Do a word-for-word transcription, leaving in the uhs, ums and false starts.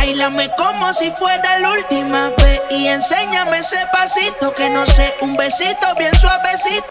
Báilame como si fuera la última vez y enséñame ese pasito que no sé, un besito bien suavecito.